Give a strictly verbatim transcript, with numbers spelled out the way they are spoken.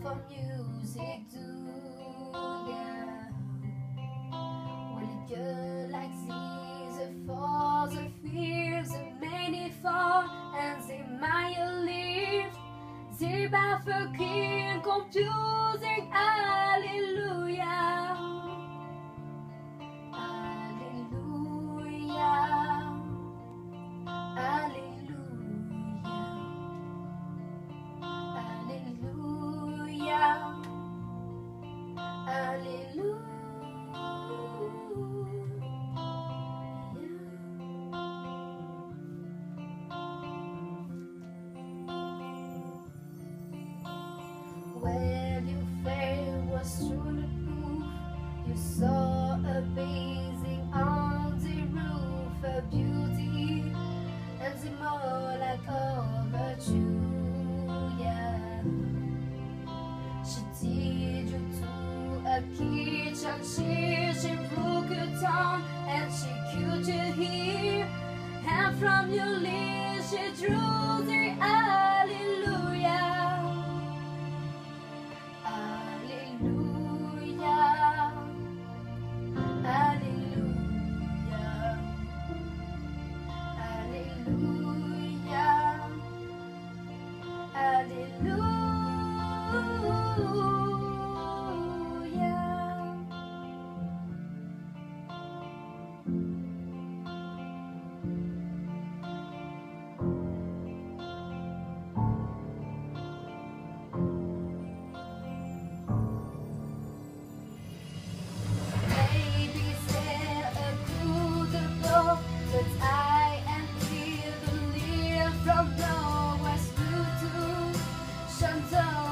for music too, yeah. When a girl like these falls, the fears of many fall, and they might live. They bow for King, confusing, hallelujah. Hallelujah. Hallelujah. Hallelujah. Hallelujah. When your faith was truly proof, you saw a bathing on the roof, a beauty and the more like all virtue, yeah. She did you to a kitchen, she, she broke your tongue and she killed you here, and from your lips she drew the hallelujah. Hallelujah. Hallelujah. Hallelujah. Hallelujah. Maybe there a good blow, but I am here to live from nowhere's blue to Shantou.